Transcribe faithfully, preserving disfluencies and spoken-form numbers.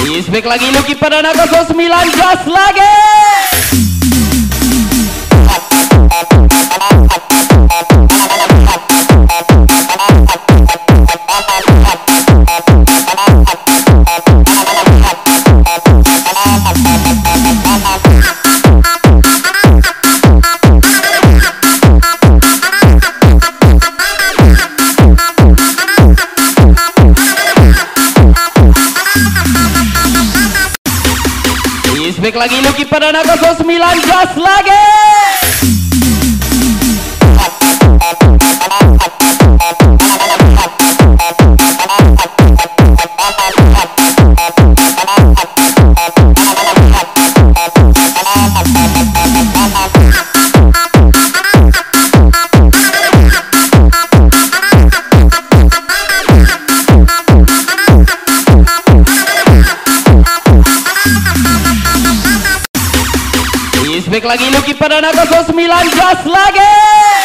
Isbek lagi Lucky Perdana nol sembilan gas lagi. Isbek lagi Lucky Perdana nol sembilan gas lagi. Isbek lagi Lucky Perdana nol sembilan gas lagi.